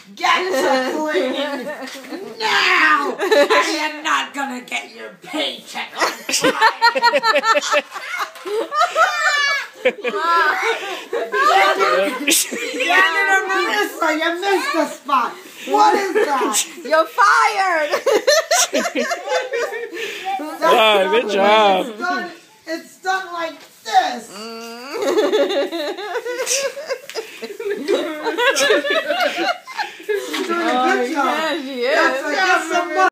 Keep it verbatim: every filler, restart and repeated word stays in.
Get to cleaning now! Or you're not gonna get your paycheck on Friday! Shannon or Melissa, you missed the spot! What is that? You're fired! Wow, good job. It's done, it's done like this. She's doing a good job. Yeah, she is. Yes, I guess some